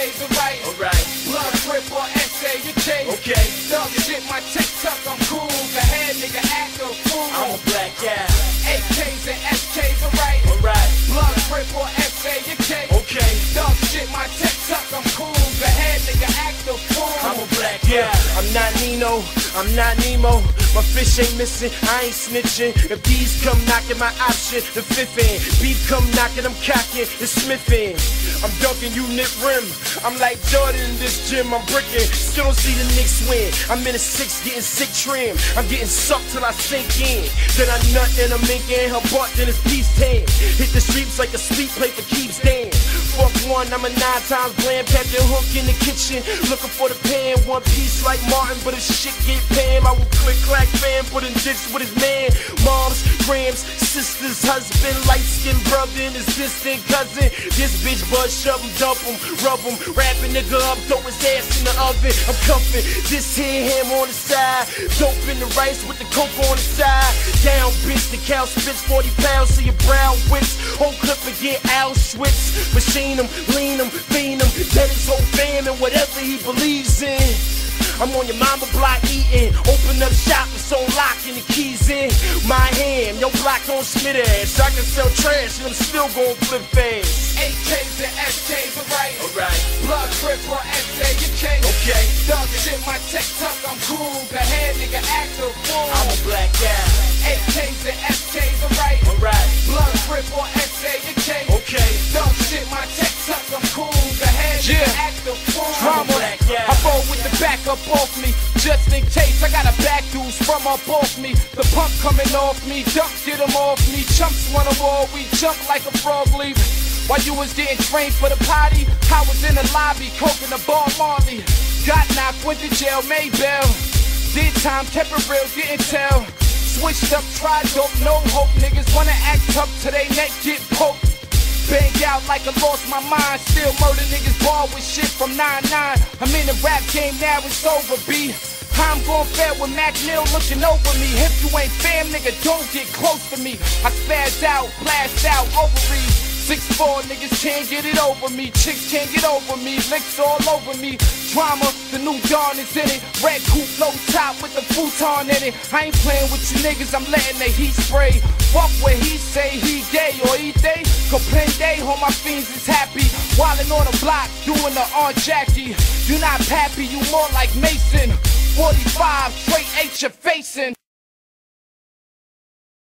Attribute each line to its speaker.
Speaker 1: SK's alright. Blood grip or SAUK.
Speaker 2: Okay.
Speaker 1: Dog shit, my TikTok, I'm cool. The head nigga act a fool.
Speaker 2: I'm a black guy.
Speaker 1: AKs and SK's alright. Blood grip or SAUK.
Speaker 2: Okay.
Speaker 1: Dog shit, my TikTok, I'm cool. The head nigga act a fool.
Speaker 2: I'm a black guy. I'm not Nino, I'm not Nemo. My fish ain't missing, I ain't snitching. If these come knocking, my option, the fifth end. Beef come knocking, I'm cocking, the smith end. I'm dunking, you nip rim. I'm like Jordan in this gym, I'm bricking. Still don't see the Knicks win. I'm in a 6 getting sick trim. I'm getting sucked till I sink in. Then I nut and I'm minking her butt, then it's peace 10. Hit the streets like a sweet play for keeps damn. Fuck one, I'm a 9 times bland. Packed the hook in the kitchen, looking for the pan. One piece like Martin, but if shit get Pam, I will click clack fam, put in ditch with his man. Moms, grams, sisters, husband, light skinned brother and his distant cousin. This bitch buzz, shove him, dump him, rub him, wrap a nigga up, throw his ass in the oven. I'm cuffing this here ham on the side, dope in the rice with the coke on the side. Down bitch, the cow spits 40 pounds to your brown wits. Whole clip and get Auschwitz. Machine him, lean him, fiend him, dead his whole fam and whatever he believes in. I'm on your mama block eating, open up shop, it's on lock and the keys in my hand. Yo block on Smith ass, I can sell trash and I'm still gon' flip fast.
Speaker 1: AKs and SK's alright. Blood grip or SAUK.
Speaker 2: Okay.
Speaker 1: Dog shit, my TikTok, I'm cool. The head nigga act a fool.
Speaker 2: I'm a black guy.
Speaker 1: AKs and SK's alright. Blood grip or SAUK.
Speaker 2: Okay.
Speaker 1: Dog shit, my TikTok, I'm cool. The head nigga act a fool.
Speaker 2: I'm a black guy.
Speaker 1: I roll with the back up off me, just in case. I got a back dudes from up off me. The pump coming off me, dump get them off me. Chumps wanna war, we jump like a frog leaving. While you was getting trained for the potty, I was in the lobby, coking the bar Marley. Got knocked, went to jail, Maybell. Did time, kept it real, didn't tell. Switched up, tried dope, no hope. Niggas wanna act tough till they neck get poked. Bang out like I lost my mind. Still murder niggas ball with shit from 9-9. I'm in the rap game now, it's over, B. I'm going fair with Mac Mill looking over me. If you ain't fam, nigga, don't get close to me. I spaz out, blast out, ovaries. 6'4" niggas can't get it over me. Chicks can't get over me. Licks all over me. Drama, the new dawn is in it. Red coupe, low top with the futon in it. I ain't playing with you niggas, I'm letting the heat spray. Fuck what he say, he gay or he they. Comprende, all my fiends is happy. Wildin' on the block, doing the Aunt Jackie. You not Pappy, you more like Mason. 45, straight H you're facing.